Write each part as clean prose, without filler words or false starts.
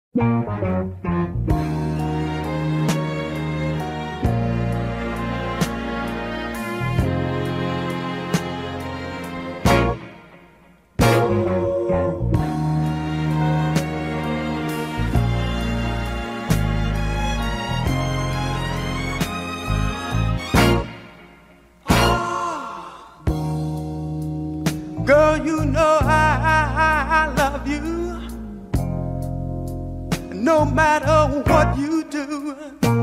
Girl, you know I love you, no matter what you do.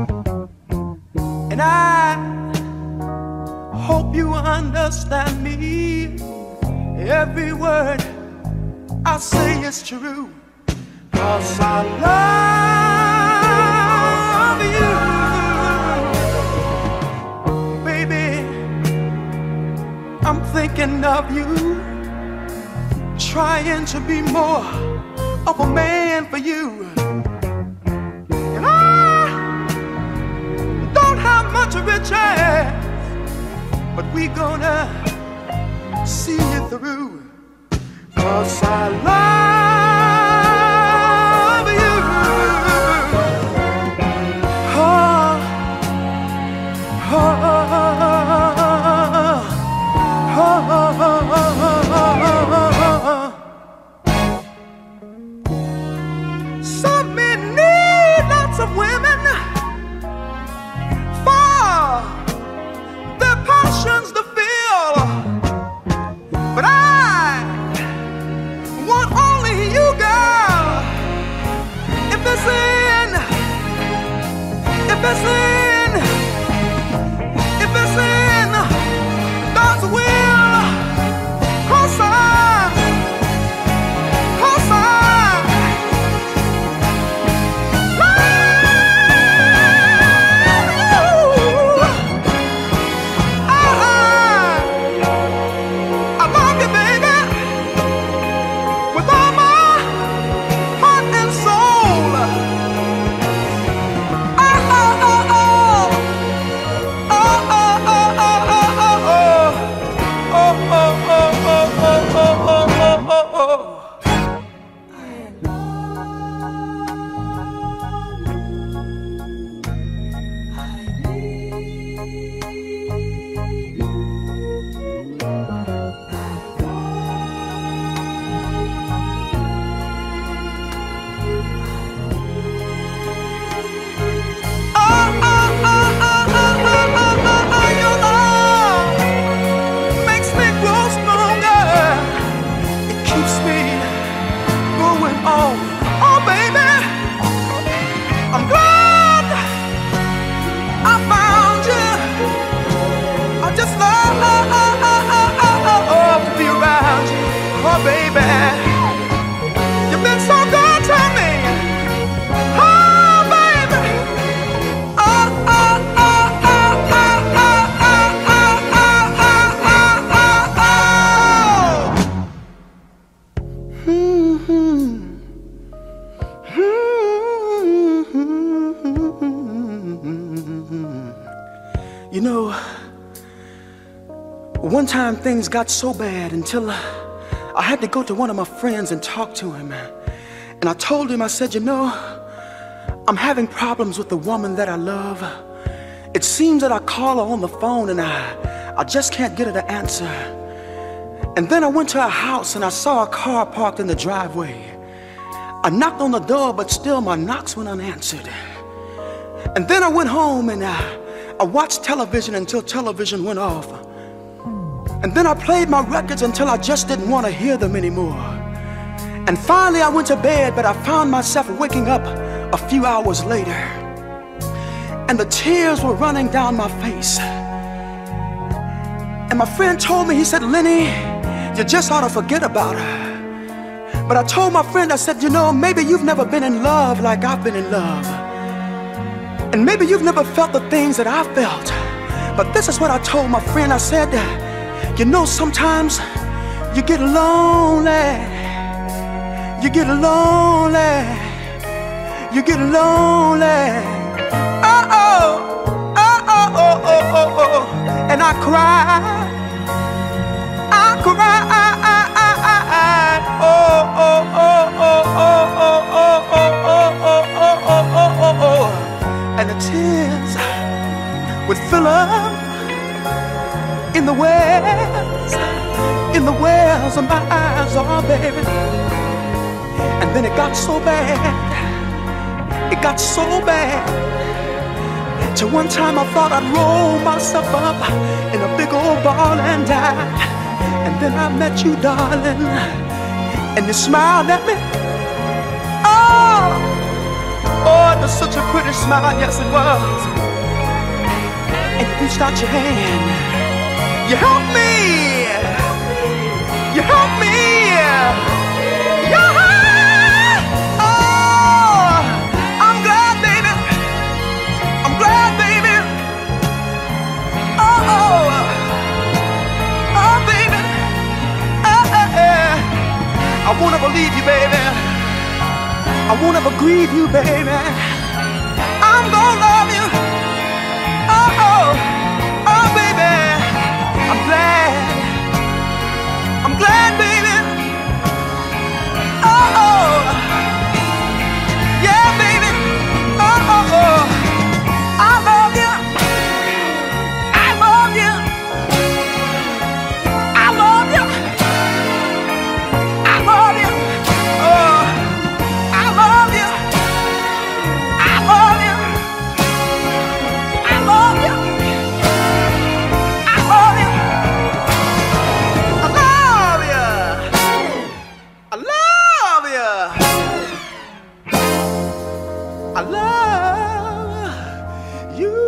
And I hope you understand me. Every word I say is true, 'cause I love you. Baby, I'm thinking of you, trying to be more of a man for you. And I don't have much riches, but we gonna see it through, 'cause I love you. Oh, oh, oh, oh, oh, oh, oh. Some men need lots of women for their passions to feel, but I want only you, girl. If it's in, if it's in, if it's in God's will, 'cause I you know, one time things got so bad until I had to go to one of my friends and talk to him. And I told him, I said, you know, I'm having problems with the woman that I love. It seems that I call her on the phone and I just can't get her to answer. And then I went to her house and I saw a car parked in the driveway. I knocked on the door, but still my knocks went unanswered. And then I went home and I watched television until television went off. And then I played my records until I just didn't want to hear them anymore. And finally I went to bed, but I found myself waking up a few hours later. And the tears were running down my face. And my friend told me, he said, Lenny, you just ought to forget about her. But I told my friend, I said, you know, maybe you've never been in love like I've been in love. And maybe you've never felt the things that I felt. But this is what I told my friend. I said, you know, sometimes you get lonely. You get lonely. You get lonely. Oh, oh, oh, oh, oh, oh, oh, oh. And I cry. I cry. Oh, oh, oh, oh, oh, oh, oh, oh, oh, oh. corners of my eyes, oh baby. And then it got so bad, it got so bad, till one time I thought I'd roll myself up in a big old ball and die. And then I met you, darling, and you smiled at me. Oh, oh, it was such a pretty smile, yes it was. And you reached out your hand, you helped me, you helped me, yeah. Oh, I'm glad, baby, I'm glad, baby. Oh, oh, oh baby, I won't ever leave you, baby, I won't ever grieve you, baby. I'm gonna love you. Oh, oh, oh, baby. I'm glad, baby. Oh, oh, yeah, baby. Oh, oh, oh. I love you. I love you. I love you. I love you. Oh, I love you. I love you. I love you. I love you. I love you. I love you.